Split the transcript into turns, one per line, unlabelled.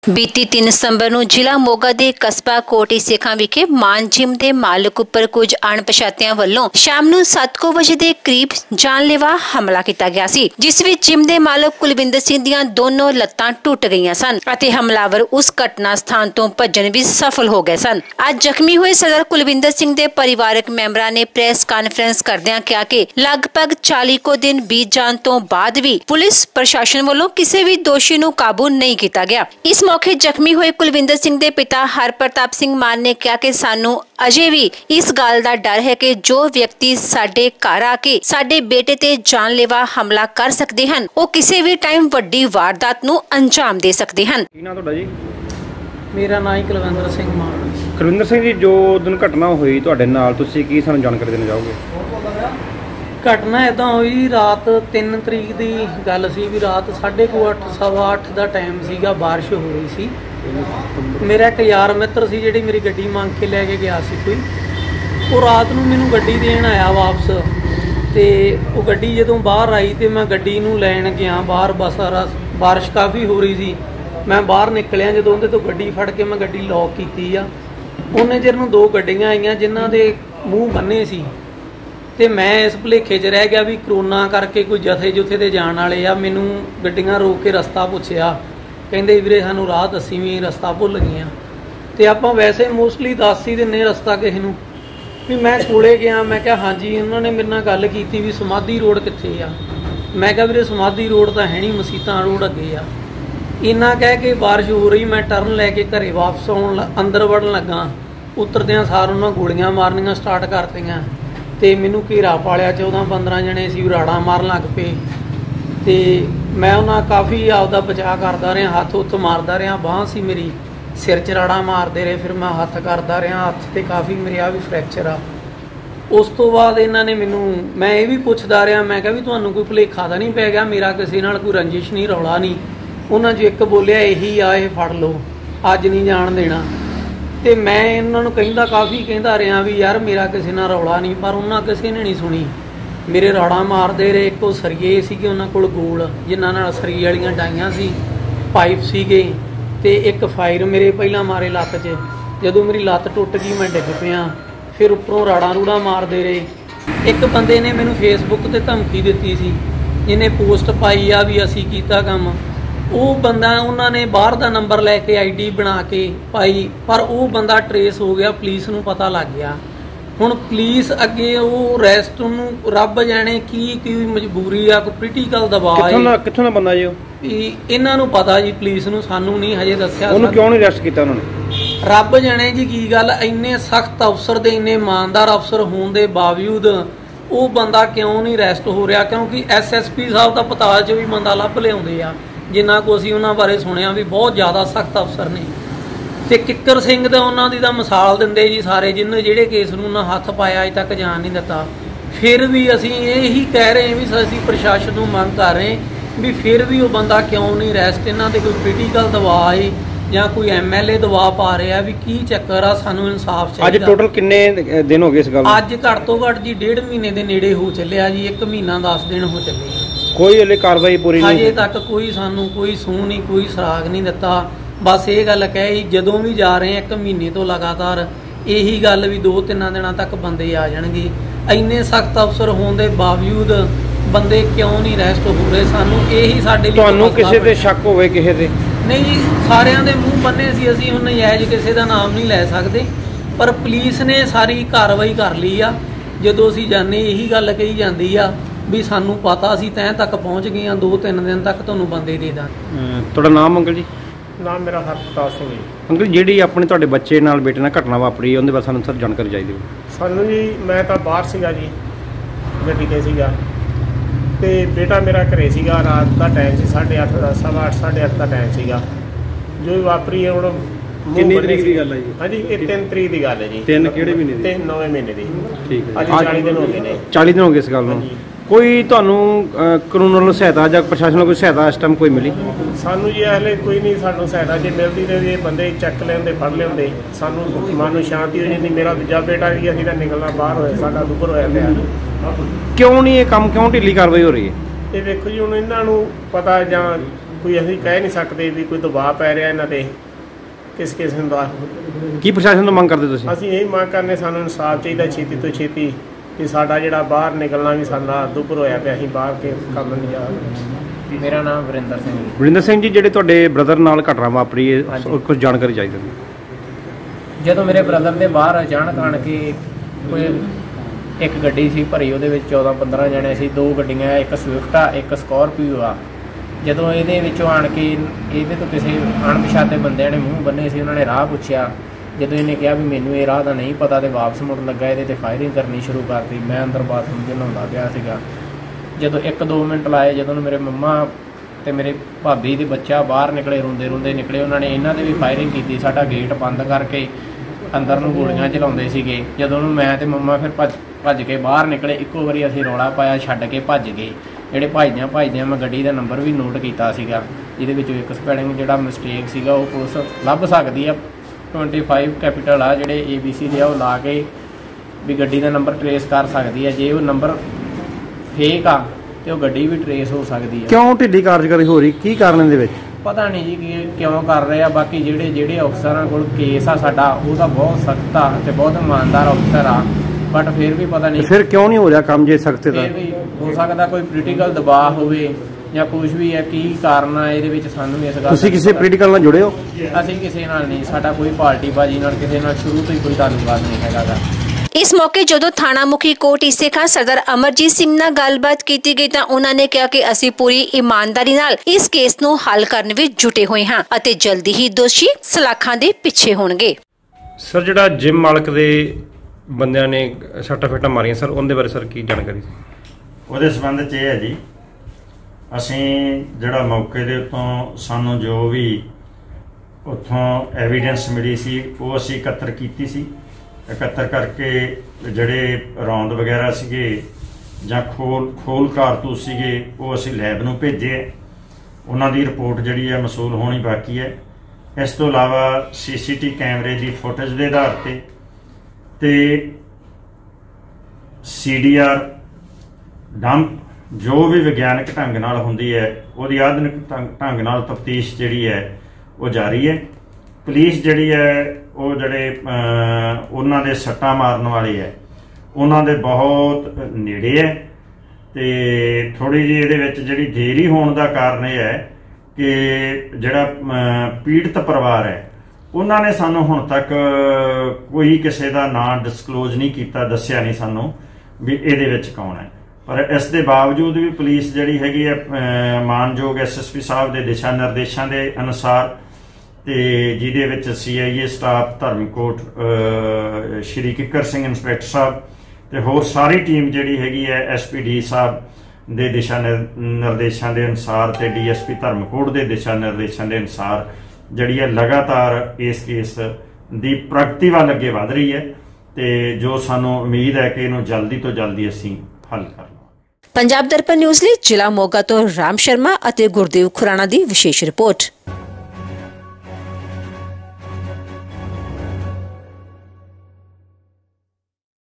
बीती 3 दिसंबर ਨੂੰ ਜ਼ਿਲ੍ਹਾ ਮੋਗਾ ਦੇ ਕਸਬਾ ਕੋਟੀ ਸੇਖਾਂ ਵਿਖੇ ਮਾਨ ਜਿਮ ਦੇ ਮਾਲਕ ਉੱਪਰ ਕੁਝ ਅਣਪਛਾਤਿਆਂ ਵੱਲੋਂ ਸ਼ਾਮ ਨੂੰ 7 ਵਜੇ ਦੇ ਕਰੀਬ ਜਾਨਲੇਵਾ ਹਮਲਾ ਕੀਤਾ ਗਿਆ ਸੀ, ਜਿਸ ਵਿੱਚ ਜਿਮ ਦੇ ਮਾਲਕ ਕੁਲਵਿੰਦਰ ਸਿੰਘ ਦੀਆਂ ਦੋਨੋਂ ਲੱਤਾਂ ਟੁੱਟ ਗਈਆਂ ਸਨ ਅਤੇ ਹਮਲਾਵਰ ਉਸ ਘਟਨਾ ਸਥਾਨ ਤੋਂ ਭੱਜਣ ਵਿੱਚ ਸਫਲ ਹੋ ਗਏ ਸਨ। ਅੱਜ ਜ਼ਖਮੀ ਹੋਏ ਸਰਦਾਰ ਕੁਲਵਿੰਦਰ ਸਿੰਘ ਦੇ ਪਰਿਵਾਰਕ ਮੈਂਬਰਾਂ ਨੇ ਪ੍ਰੈਸ ਕਾਨਫਰੰਸ ਕਰਦਿਆਂ ਕਿਹਾ ਕਿ ਲਗਭਗ 40 ਕੋ ਦਿਨ ਬੀਤ ਜਾਣ ਤੋਂ ਬਾਅਦ ਵੀ ਪੁਲਿਸ ਪ੍ਰਸ਼ਾਸਨ ਵੱਲੋਂ ਕਿਸੇ ਵੀ ਦੋਸ਼ੀ ਨੂੰ ਕਾਬੂ नहीं किया गया। इस मौके जख्मी हुए कुलविंदर सिंह के पिता हरप्रताप सिंह मान ने कहा कि सानू अजे भी इस गल का डर है कि जो व्यक्ति साडे घर आके साडे बेटे ते जानलेवा हमला कर सकते हैं, वो किसी भी टाइम वड्डी वारदात नू अंजाम दे सकते हैं।
मेरा नाम कुलविंदर सिंह मान।
कुलविंदर सिंह जी, जो दुर्घटना हुई तुहाडे नाल तुसीं की सानू जानकारी देना चाहोगे?
घटना इदा हुई, रात 3 तरीक की गल सी भी रात 8:30 सवा 8 का टाइम सीगा, बारिश हो रही सी। मेरा एक यार मित्र सी जिहड़ी मेरी गड्डी मंग के लैके गया सी कोई, वो रात नूं मैनूं गड्डी देण आया वापस। तो वो गड्डी जदों बाहर आई तो मैं गड्डी नूं लैण गया बाहर, बस बारिश काफ़ी हो रही सी। मैं बाहर निकलिया जदों उहदे तो गड्डी फड़ के मैं गड्डी लॉक कीती आ। उन्ने चिर नूं 2 गड्डियां आईयां जिन्हां दे मूँह बन्ने सी ਤੇ मैं इस भुलेखे 'ਚ रह गया भी करोना करके कोई जथे जुथे ते जाण वाले आ। मैनू गड्डियां रोक के रस्ता पुछया, कहंदे वीरे सानू राह दसी भी रस्ता भुल गए आ। ते आपां वैसे मोस्टली दस ही दिंदे रस्ता किसे नू भी। मैं कोले गया, मैं कहा हाँ जी, उन्होंने मेरे नाल गल कीती भी समाधी रोड कित्थे आ। मैं कहा वीरे समाधी रोड तां है नहीं, मसीतां रोड अगे आ। इन्ना कह के बारिश हो रही, मैं टर्न लैके घरे वापस आउण अंदर वड़न लगा, उतरदियां सार उन्हां गोलियां मारनियां स्टार्ट करतियां ਤੇ ਮੈਨੂੰ ਘੇਰਾ ਪਾਲਿਆ। 14-15 ਜਣੇ ਸੀ, ਰਾੜਾ ਮਾਰਨ ਲੱਗ ਪਏ। ਤੇ ਮੈਂ ਉਹਨਾਂ ਕਾਫੀ ਆਪਦਾ ਬਚਾਅ ਕਰਦਾ ਰਿਹਾ, ਹੱਥ ਉੱਥ ਮਾਰਦਾ ਰਿਹਾ, ਬਾਂਹ ਸੀ ਮੇਰੀ, ਸਿਰ 'ਚ ਰਾੜਾ ਮਾਰਦੇ ਰਹੇ। ਫਿਰ ਮੈਂ ਹੱਥ ਕਰਦਾ ਰਿਹਾ, ਹੱਥ ਤੇ ਕਾਫੀ ਮੇਰੇ ਆ ਵੀ ਫ੍ਰੈਕਚਰ ਆ। ਉਸ ਤੋਂ ਬਾਅਦ ਇਹਨਾਂ ਨੇ ਮੈਨੂੰ, ਮੈਂ ਇਹ ਵੀ ਪੁੱਛਦਾ ਰਿਹਾ, ਮੈਂ ਕਿਹਾ ਵੀ ਤੁਹਾਨੂੰ ਕੋਈ ਭੁਲੇਖਾ ਤਾਂ ਨਹੀਂ ਪੈ ਗਿਆ, ਮੇਰਾ ਕਿਸੇ ਨਾਲ ਕੋਈ ਰੰਜਿਸ਼ ਨਹੀਂ, ਰੌਲਾ ਨਹੀਂ। ਉਹਨਾਂ 'ਚ ਇੱਕ ਬੋਲਿਆ ਇਹੀ ਆ, ਇਹ ਫੜ ਲਓ, ਅੱਜ ਨਹੀਂ ਜਾਣ ਦੇਣਾ। ਤੇ ਮੈਂ ਇਹਨਾਂ ਨੂੰ ਕਹਿੰਦਾ ਕਾਫੀ ਕਹਿੰਦਾ ਰਿਹਾ ਵੀ ਯਾਰ ਮੇਰਾ ਕਿਸੇ ਨਾਲ ਰੌਲਾ ਨਹੀਂ, ਪਰ ਉਹਨਾਂ ਕਿਸੇ ਨੇ ਨਹੀਂ ਸੁਣੀ। ਮੇਰੇ ਰਾੜਾਂ ਮਾਰਦੇ ਰਹੇ। ਇੱਕੋ ਸਰੀਏ ਸੀਗੇ ਉਹਨਾਂ ਕੋਲ ਗੋਲ, ਜਿਨ੍ਹਾਂ ਨਾਲ ਸਰੀਏ ਵਾਲੀਆਂ ਡਾਈਆਂ ਸੀ, ਪਾਈਪ ਸੀਗੇ, ਤੇ ਇੱਕ ਫਾਇਰ ਮੇਰੇ ਪਹਿਲਾਂ ਮਾਰੇ ਲੱਤ 'ਚ। ਜਦੋਂ ਮੇਰੀ ਲੱਤ ਟੁੱਟ ਗਈ ਮੈਂ ਡਿੱਗ ਪਿਆ। ਫਿਰ ਉੱਪਰੋਂ ਰਾੜਾਂ ਰੂੜਾਂ ਮਾਰਦੇ ਰਹੇ। ਇੱਕ ਬੰਦੇ ਨੇ ਮੈਨੂੰ ਫੇਸਬੁੱਕ ਤੇ ਧਮਕੀ ਦਿੱਤੀ ਸੀ, ਜਿਹਨੇ ਪੋਸਟ ਪਾਈ ਆ ਵੀ ਅਸੀਂ ਕੀਤਾ ਕੰਮ। ਉਹ ਬੰਦਾ, ਉਹਨਾਂ ਨੇ ਬਾਹਰ ਦਾ ਨੰਬਰ ਲੈ ਕੇ ਆਈਡੀ ਬਣਾ ਕੇ ਪਾਈ, ਪਰ ਉਹ ਬੰਦਾ ਟਰੇਸ ਹੋ ਗਿਆ, ਪੁਲਿਸ ਨੂੰ ਪਤਾ ਲੱਗ ਗਿਆ। ਹੁਣ ਪੁਲਿਸ ਅੱਗੇ ਉਹ ਅਰੈਸਟ ਨੂੰ ਰੱਬ ਜਾਣੇ ਕੀ ਮਜਬੂਰੀ ਆ, ਕੋਈ ਪੋਲੀਟੀਕਲ ਦਬਾਅ ਹੈ।
ਕਿੱਥੋਂ ਦਾ ਬੰਦਾ ਜੀ ਉਹ?
ਇਹਨਾਂ ਨੂੰ ਪਤਾ ਜੀ, ਪੁਲਿਸ ਨੂੰ, ਸਾਨੂੰ ਨਹੀਂ ਹਜੇ ਦੱਸਿਆ।
ਉਹਨੂੰ ਕਿਉਂ ਨਹੀਂ ਅਰੈਸਟ ਕੀਤਾ ਉਹਨਾਂ ਨੇ?
ਰੱਬ ਜਾਣੇ ਜੀ ਕੀ ਗੱਲ। ਇੰਨੇ ਸਖਤ ਅਫਸਰ ਦੇ, ਇੰਨੇ ਇਮਾਨਦਾਰ ਅਫਸਰ ਹੋਣ ਦੇ ਬਾਵਜੂਦ ਉਹ ਬੰਦਾ ਕਿਉਂ ਨਹੀਂ ਅਰੈਸਟ ਹੋ ਰਿਹਾ? ਕਿਉਂਕਿ SSP ਸਾਹਿਬ ਦਾ ਪਤਾਲ 'ਚ ਵੀ ਬੰਦਾ ਲੱਭ ਲਿਆਉਂਦੇ ਆ, ਜਿਨ੍ਹਾਂ ਕੋ ਅਸੀਂ ਉਹਨਾਂ ਬਾਰੇ ਸੁਣਿਆ ਵੀ ਬਹੁਤ ਜ਼ਿਆਦਾ ਸਖਤ ਅਫਸਰ ਨੇ। ਤੇ ਕਿੱਕਰ ਸਿੰਘ ਦਾ ਉਹਨਾਂ ਦੀ ਤਾਂ ਮਿਸਾਲ ਦਿੰਦੇ ਜੀ ਸਾਰੇ, ਜਿਹਨੇ ਜਿਹੜੇ ਕੇਸ ਨੂੰ ਨਾ ਹੱਥ ਪਾਇਆ ਅਜੇ ਤੱਕ ਜਾਣ ਨਹੀਂ ਦਿੱਤਾ। ਫਿਰ ਵੀ ਅਸੀਂ ਇਹੀ ਕਹਿ ਰਹੇ ਵੀ ਅਸੀਂ ਪ੍ਰਸ਼ਾਸਨ ਨੂੰ ਮੰਗ ਕਰ ਰਹੇ ਵੀ ਫਿਰ ਵੀ ਉਹ ਬੰਦਾ ਕਿਉਂ ਨਹੀਂ ਅਰੈਸਟ? ਇਹਨਾਂ ਤੇ ਕੋਈ ਪੋਲੀਟੀਕਲ ਦਬਾਅ ਹੈ ਜਾਂ ਕੋਈ MLA ਦਬਾਅ ਪਾ ਰਿਹਾ ਵੀ ਕੀ ਚੱਕਰ ਆ? ਸਾਨੂੰ ਇਨਸਾਫ ਚਾਹੀਦਾ।
ਅੱਜ ਟੋਟਲ ਕਿੰਨੇ ਦਿਨ ਹੋ ਗਏ ਇਸ ਗੱਲ ਨੂੰ?
ਅੱਜ ਘੱਟ ਤੋਂ ਘੱਟ ਜੀ 1.5 ਮਹੀਨੇ ਦੇ ਨੇੜੇ ਹੋ ਚੱਲਿਆ ਜੀ, 1 ਮਹੀਨਾ 10 ਦਿਨ ਹੋ ਚੱਲੇ ਆ।
ਕੋਈ ਹਲੇ ਕਾਰਵਾਈ ਪੂਰੀ ਨਹੀਂ?
ਅਜੇ ਤੱਕ ਕੋਈ ਸਾਨੂੰ ਕੋਈ ਸੂਹ ਨਹੀਂ, ਕੋਈ ਸਰਾਗ ਨਹੀਂ ਦਿੱਤਾ। ਬਸ ਇਹ ਗੱਲ ਕਹੀ ਜਦੋਂ ਵੀ ਜਾ ਰਹੇ 1 ਮਹੀਨੇ ਤੋਂ ਲਗਾਤਾਰ ਇਹੀ ਗੱਲ ਵੀ 2-3 ਦਿਨਾਂ ਤੱਕ ਬੰਦੇ ਆ ਜਾਣਗੇ। ਇੰਨੇ ਸਖਤ ਅਫਸਰ ਹੋਣ ਦੇ ਬਾਵਜੂਦ ਬੰਦੇ ਕਿਉਂ ਨਹੀਂ ਅਰੈਸਟ ਹੋ ਰਹੇ? ਸਾਨੂੰ ਇਹੀ ਸਾਡੇ ਲਈ।
ਤੁਹਾਨੂੰ ਕਿਸੇ ਤੇ ਸ਼ੱਕ ਹੋਵੇ ਕਿਸੇ ਤੇ?
ਨਹੀਂ, ਸਾਰਿਆਂ ਦੇ ਮੂੰਹ ਬੰਨੇ ਸੀ। ਅਸੀਂ ਹੁਣ ਨਜਾਇਜ਼ ਕਿਸੇ ਦਾ ਨਾਮ ਨਹੀਂ ਲੈ ਸਕਦੇ, ਪਰ ਪੁਲਿਸ ਨੇ ਸਾਰੀ ਕਾਰਵਾਈ ਕਰ ਲਈ ਆ। ਜਦੋਂ ਅਸੀਂ ਜਾਂਦੇ ਇਹੀ ਗੱਲ ਕਹੀ ਜਾਂਦੀ ਆ ਵੀ ਸਾਨੂੰ ਪਤਾ ਸੀ, ਤੈਂ ਤੱਕ ਪਹੁੰਚ ਗਏ ਆ, 2-3 ਦਿਨ ਤੱਕ ਤੁਹਾਨੂੰ ਬੰਦੇ ਦੇ ਦਾਂ।
ਤੁਹਾਡਾ ਨਾਮ ਅੰਕਲ ਜੀ?
ਨਾਮ ਮੇਰਾ ਹਰਪ੍ਰਤਾਪ ਸਿੰਘ ਜੀ।
ਅੰਕਲ, ਜਿਹੜੀ ਆਪਣੇ ਤੁਹਾਡੇ ਬੱਚੇ ਨਾਲ, ਬੇਟੇ ਨਾਲ ਘਟਨਾ ਵਾਪਰੀ, ਉਹਦੇ ਬਾਰੇ ਸਾਨੂੰ ਸਰ ਜਾਣਕਾਰੀ ਚਾਹੀਦੀ ਹੈ।
ਸਾਨੂੰ ਜੀ, ਮੈਂ ਤਾਂ ਬਾਹਰ ਸੀਗਾ ਜੀ, ਗੱਡੀ 'ਤੇ ਸੀਗਾ, ਤੇ ਬੇਟਾ ਮੇਰਾ ਘਰੇ ਸੀਗਾ। ਰਾਤ ਦਾ ਟਾਈਮ ਸੀ, 8:30 ਦਾ, ਸਵਾ 8, 8:30 ਦਾ ਟਾਈਮ ਸੀਗਾ ਜੋ ਵਾਪਰੀ ਹੈ। ਹੁਣ
ਕਿੰਨੀ ਤਰੀਕ ਦੀ ਗੱਲ ਹੈ ਜੀ?
ਹਾਂਜੀ, ਇਹ 3 ਤਰੀਕ ਦੀ ਗੱਲ ਹੈ ਜੀ।
3 ਕਿਹੜੇ ਮਹੀਨੇ ਦੀ?
3 ਨਵੇਂ ਮਹੀਨੇ ਦੀ।
ਠੀਕ ਹੈ।
ਅੱਜ 40 ਦਿਨ ਹੋ ਗਏ ਨੇ।
40 ਦਿਨ ਹੋ ਗਏ ਇਸ ਗੱਲ ਨੂੰ। ਕੋਈ ਤੁਹਾਨੂੰ ਕਾਨੂੰਨ ਵੱਲੋਂ ਸਹਾਇਤਾ ਜਾਂ ਪ੍ਰਸ਼ਾਸਨ ਵੱਲੋਂ ਕੋਈ ਸਹਾਇਤਾ ਇਸ ਟਾਈਮ ਕੋਈ ਮਿਲੀ?
ਸਾਨੂੰ ਜੀ ਹਲੇ ਕੋਈ ਨਹੀਂ ਸਾਨੂੰ ਸਹਾਇਤਾ ਜੇ ਮਿਲਦੀ ਤੇ ਇਹ ਬੰਦੇ ਚੱਕ ਲੈਂਦੇ, ਫੜ ਲੈਂਦੇ, ਸਾਨੂੰ ਮਨ ਨੂੰ ਸ਼ਾਂਤੀ ਹੋ ਜਾਂਦੀ। ਮੇਰਾ ਦੂਜਾ ਬੇਟਾ ਵੀ ਅਸੀਂ ਤਾਂ ਨਿਕਲਣਾ ਬਾਹਰ ਹੋਇਆ, ਸਾਡਾ ਦੁੱਭਰ ਹੋਇਆ ਪਿਆ।
ਕਿਉਂ ਨਹੀਂ ਇਹ ਕੰਮ, ਕਿਉਂ ਢਿੱਲੀ ਕਾਰਵਾਈ ਹੋ ਰਹੀ ਹੈ?
ਇਹ ਵੇਖੋ ਜੀ, ਹੁਣ ਇਹਨਾਂ ਨੂੰ ਪਤਾ ਜਾਂ ਕੋਈ ਅਸੀਂ ਕਹਿ ਨਹੀਂ ਸਕਦੇ ਵੀ ਕੋਈ ਦਬਾਅ ਪੈ ਰਿਹਾ ਇਹਨਾਂ 'ਤੇ ਕਿਸ ਕਿਸਮ ਦਾ।
ਕੀ ਪ੍ਰਸ਼ਾਸਨ ਤੋਂ ਮੰਗ ਕਰਦੇ ਤੁਸੀਂ?
ਅਸੀਂ ਇਹ ਮੰਗ ਕਰਨੇ, ਸਾਨੂੰ ਇਨਸਾਫ ਚਾਹੀਦਾ ਛੇਤੀ ਤੋਂ ਛੇਤੀ, ਕਿ ਸਾਡਾ ਜਿਹੜਾ ਬਾਹਰ ਨਿਕਲਣਾ ਵੀ ਸਾਡਾ ਦੁੱਭਰ ਹੋਇਆ ਪਿਆ, ਅਸੀਂ ਬਾਹਰ ਕੇ ਕੰਮ ਨਹੀਂ ਜਾ ਰਹੇ।
ਮੇਰਾ ਨਾਮ ਵਰਿੰਦਰ ਸਿੰਘ ਜੀ।
ਵਰਿੰਦਰ ਸਿੰਘ ਜੀ, ਜਿਹੜੇ ਤੁਹਾਡੇ ਬ੍ਰਦਰ ਨਾਲ ਘਟਨਾ ਵਾਪਰੀ ਹੈ, ਕੁਝ ਜਾਣਕਾਰੀ ਚਾਹੀਦੀ ਹੈ।
ਜਦੋਂ ਮੇਰੇ ਬ੍ਰਦਰ ਦੇ ਬਾਹਰ ਅਚਾਨਕ ਆਣ ਕੇ ਕੋਈ ਇੱਕ ਗੱਡੀ ਸੀ ਭਰੀ, ਉਹਦੇ ਵਿੱਚ 14-15 ਜਣੇ ਸੀ, 2 ਗੱਡੀਆਂ, ਇੱਕ ਸਵਿਫਟ ਆ, ਇੱਕ ਸਕੋਰਪੀਓ ਆ। ਜਦੋਂ ਇਹਦੇ ਵਿੱਚੋਂ ਆਣ ਕੇ ਇਹਦੇ ਤੋਂ ਕਿਸੇ ਅਣਪਛਾਤੇ ਬੰਦਿਆਂ ਨੇ ਮੂੰਹ ਬੰਨੇ ਸੀ, ਉਹਨਾਂ ਨੇ ਰਾਹ ਪੁੱਛਿਆ। ਜਦੋਂ ਇਹਨੇ ਕਿਹਾ ਵੀ ਮੈਨੂੰ ਇਹ ਰਾਹ ਦਾ ਨਹੀਂ ਪਤਾ, ਤੇ ਵਾਪਸ ਮੁੜਨ ਲੱਗਾ, ਇਹਦੇ 'ਤੇ ਫਾਇਰਿੰਗ ਕਰਨੀ ਸ਼ੁਰੂ ਕਰਤੀ। ਮੈਂ ਅੰਦਰ ਬਾਥਰੂਮ 'ਚ ਨਹਾਉਂਦਾ ਪਿਆ ਸੀਗਾ। ਜਦੋਂ 1-2 ਮਿੰਟ ਲਾਏ, ਜਦੋਂ ਮੇਰੇ ਮੰਮਾ ਤੇ ਮੇਰੇ ਭਾਬੀ ਦੇ ਬੱਚਾ ਬਾਹਰ ਨਿਕਲੇ, ਰੋਂਦੇ ਨਿਕਲੇ, ਉਹਨਾਂ ਨੇ ਇਹਨਾਂ 'ਤੇ ਵੀ ਫਾਇਰਿੰਗ ਕੀਤੀ। ਸਾਡਾ ਗੇਟ ਬੰਦ ਕਰਕੇ ਅੰਦਰ ਨੂੰ ਗੋਲੀਆਂ ਚਲਾਉਂਦੇ ਸੀਗੇ। ਜਦੋਂ ਉਹਨੂੰ ਮੈਂ ਤੇ ਮੰਮਾ ਫਿਰ ਭੱਜ ਕੇ ਬਾਹਰ ਨਿਕਲੇ। ਇੱਕੋ ਵਾਰੀ ਅਸੀਂ ਰੌਲਾ ਪਾਇਆ, ਛੱਡ ਕੇ ਭੱਜ ਗਏ। ਜਿਹੜੇ ਭੱਜਦਿਆਂ ਮੈਂ ਗੱਡੀ ਦਾ ਨੰਬਰ ਵੀ ਨੋਟ ਕੀਤਾ ਸੀਗਾ, ਜਿਹਦੇ ਵਿੱਚੋਂ ਇੱਕ ਸਪੈਲਿੰਗ ਜਿਹੜਾ ਮਿਸਟੇਕ ਸੀਗਾ ਉਹ ਪੁਲਿਸ ਲੱਭ ਸਕਦੀ ਆ। 25 ਕੈਪੀਟਲ ਆ, ਜਿਹੜੇ ABC ਦੇ ਆ, ਉਹ ਲਾ ਕੇ ਵੀ ਗੱਡੀ ਦਾ ਨੰਬਰ ਟਰੇਸ ਕਰ ਸਕਦੀ ਹੈ। ਜੇ ਉਹ ਨੰਬਰ ਫੇਕ ਆ ਤੇ ਉਹ ਗੱਡੀ ਵੀ ਟਰੇਸ ਹੋ ਸਕਦੀ ਹੈ।
ਕਿਉਂ ਢਿੱਲੀ ਕਾਰਜਕਾਰੀ ਹੋ ਰਹੀ, ਕੀ ਕਾਰਨ ਇਹਦੇ ਵਿੱਚ?
ਪਤਾ ਨਹੀਂ ਜੀ ਕਿ ਕਿਉਂ ਕਰ ਰਹੇ ਆ। ਬਾਕੀ ਜਿਹੜੇ ਅਫਸਰਾਂ ਕੋਲ ਕੇਸ ਆ ਸਾਡਾ, ਉਹ ਤਾਂ ਬਹੁਤ ਸਖਤ ਆ ਤੇ ਬਹੁਤ ਇਮਾਨਦਾਰ ਅਫਸਰ ਆ, ਬਟ ਫਿਰ ਵੀ ਪਤਾ ਨਹੀਂ
ਫਿਰ ਕਿਉਂ ਨਹੀਂ ਹੋ ਰਿਹਾ ਕੰਮ ਜੇ ਸਖਤ ਦਾ?
ਫਿਰ ਵੀ ਹੋ ਸਕਦਾ ਕੋਈ ਪੋਲੀਟੀਕਲ ਦਬਾਅ ਹੋਵੇ ਜਾਂ ਕੁਝ ਵੀ ਹੈ। ਕੀ ਕਾਰਨ ਆ ਇਹਦੇ ਵਿੱਚ ਸਾਨੂੰ ਇਸ ਗੱਲ।
ਤੁਸੀਂ ਕਿਸੇ ਪੋਲੀਟੀਕਲ ਨਾਲ ਜੁੜੇ ਹੋ?
ਅਸੀਂ ਕਿਸੇ ਨਾਲ ਨਹੀਂ, ਸਾਡਾ ਕੋਈ ਪਾਰਟੀ ਬਾਜੀ ਨਾਲ ਕਿਸੇ ਨਾਲ ਸ਼ੁਰੂ ਤੋਂ ਹੀ ਕੋਈ ਤਾਲੁਕਾਤ ਨਹੀਂ ਹੈਗਾ ਗਾ।
ਇਸ ਮੌਕੇ ਜਦੋਂ ਥਾਣਾ ਮੁਖੀ ਕੋਟ ਈਸੇ ਖਾਂ ਸਰਦਾਰ ਅਮਰਜੀਤ ਸਿੰਘ ਨਾਲ ਗੱਲਬਾਤ ਕੀਤੀ ਗਈ ਤਾਂ ਉਹਨਾਂ ਨੇ ਕਿਹਾ ਕਿ ਅਸੀਂ ਪੂਰੀ ਇਮਾਨਦਾਰੀ ਨਾਲ ਇਸ ਕੇਸ ਨੂੰ ਹੱਲ ਕਰਨ ਵਿੱਚ ਜੁਟੇ ਹੋਏ ਹਾਂ ਅਤੇ ਜਲਦੀ ਹੀ ਦੋਸ਼ੀ ਸਲਾਖਾਂ ਦੇ ਪਿੱਛੇ ਹੋਣਗੇ।
ਸਰ, ਜਿਹੜਾ ਜਿਮ ਮਾਲਕ ਦੇ ਬੰਦਿਆਂ ਨੇ ਸੱਟਾਂ ਫੇਟਾਂ ਮਾਰੀਆਂ ਸਰ, ਉਹਦੇ ਬਾਰੇ ਸਰ ਕੀ ਜਾਣਕਾਰੀ?
ਉਹਦੇ ਸੰਬੰਧ 'ਚ ਇਹ ਹੈ ਜੀ, ਅਸੀਂ ਜਿਹੜਾ ਮੌਕੇ ਦੇ ਉੱਤੋਂ ਸਾਨੂੰ ਜੋ ਵੀ ਉੱਥੋਂ ਐਵੀਡੈਂਸ ਮਿਲੀ ਸੀ ਉਹ ਅਸੀਂ ਇਕੱਤਰ ਕੀਤੀ ਸੀ। ਇਕੱਤਰ ਕਰਕੇ ਜਿਹੜੇ ਰੌਂਦ ਵਗੈਰਾ ਸੀਗੇ ਜਾਂ ਖੋਲ ਕਾਰਤੂਸ ਸੀਗੇ ਉਹ ਅਸੀਂ ਲੈਬ ਨੂੰ ਭੇਜੇ। ਉਹਨਾਂ ਦੀ ਰਿਪੋਰਟ ਜਿਹੜੀ ਹੈ ਮਸੂਲ ਹੋਣੀ ਬਾਕੀ ਹੈ। ਇਸ ਤੋਂ ਇਲਾਵਾ CCTV ਕੈਮਰੇ ਦੀ ਫੁਟੇਜ ਦੇ ਆਧਾਰ ਤੇ CDR ਡੰਪ ਜੋ ਵੀ ਵਿਗਿਆਨਕ ਢੰਗ ਨਾਲ ਹੁੰਦੀ ਹੈ, ਉਹਦੀ ਆਧੁਨਿਕ ਢੰਗ ਨਾਲ ਤਫਤੀਸ਼ ਜਿਹੜੀ ਹੈ ਉਹ ਜਾਰੀ ਹੈ। ਪੁਲਿਸ ਜਿਹੜੀ ਹੈ ਉਹ ਜਿਹੜੇ ਉਹਨਾਂ ਦੇ ਸੱਟਾਂ ਮਾਰਨ ਵਾਲੇ ਹੈ, ਉਹਨਾਂ ਦੇ ਬਹੁਤ ਨੇੜੇ ਹੈ। ਤੇ ਥੋੜੀ ਜਿਹੀ ਇਹਦੇ ਵਿੱਚ ਜਿਹੜੀ ਦੇਰੀ ਹੋਣ ਦਾ ਕਾਰਨ ਇਹ ਹੈ ਕਿ ਜਿਹੜਾ ਪੀੜਤ ਪਰਿਵਾਰ ਹੈ ਉਹਨਾਂ ਨੇ ਸਾਨੂੰ ਹੁਣ ਤੱਕ ਕੋਈ ਕਿਸੇ ਦਾ ਨਾਂ ਡਿਸਕਲੋਜ਼ ਨਹੀਂ ਕੀਤਾ, ਦੱਸਿਆ ਨਹੀਂ ਸਾਨੂੰ ਵੀ ਇਹਦੇ ਵਿੱਚ ਕੌਣ ਹੈ। ਪਰ ਇਸ ਦੇ ਬਾਵਜੂਦ ਵੀ ਪੁਲਿਸ ਜਿਹੜੀ ਹੈਗੀ ਹੈ ਮਾਨਯੋਗ SSP ਸਾਹਿਬ ਦੇ ਦਿਸ਼ਾ ਨਿਰਦੇਸ਼ਾਂ ਦੇ ਅਨੁਸਾਰ ਤੇ ਜਿਹਦੇ ਵਿੱਚ CIA ਸਟਾਫ ਧਰਮਕੋਟ ਸ਼੍ਰੀ ਕਿੱਕਰ ਸਿੰਘ ਇੰਸਪੈਕਟਰ ਸਾਹਿਬ ਤੇ ਹੋਰ ਸਾਰੀ ਟੀਮ ਜਿਹੜੀ ਹੈਗੀ ਹੈ SPD ਸਾਹਿਬ ਦੇ ਦਿਸ਼ਾ ਨਿਰਦੇਸ਼ਾਂ ਦੇ ਅਨੁਸਾਰ ਤੇ DSP ਧਰਮਕੋਟ ਦੇ ਦਿਸ਼ਾ ਨਿਰਦੇਸ਼ਾਂ ਦੇ ਅਨੁਸਾਰ ਜਿਹੜੀ ਹੈ ਲਗਾਤਾਰ ਇਸ ਕੇਸ ਦੀ ਪ੍ਰਗਤੀ ਵੱਲ ਅੱਗੇ ਵਧ ਰਹੀ ਹੈ ਤੇ ਜੋ ਸਾਨੂੰ ਉਮੀਦ ਹੈ ਕਿ ਇਹਨੂੰ ਜਲਦੀ ਤੋਂ ਜਲਦੀ ਅਸੀਂ ਹੱਲ ਕਰ ਲਵਾਂਗੇ।
ਪੰਜਾਬ ਦਰਪਣ ਨਿਊਜ਼ ਲਈ ਜ਼ਿਲ੍ਹਾ ਮੋਗਾ ਤੋਂ ਰਾਮ ਸ਼ਰਮਾ ਅਤੇ ਗੁਰਦੇਵ ਖੁਰਾਣਾ ਦੀ ਵਿਸ਼ੇਸ਼ ਰਿਪੋਰਟ।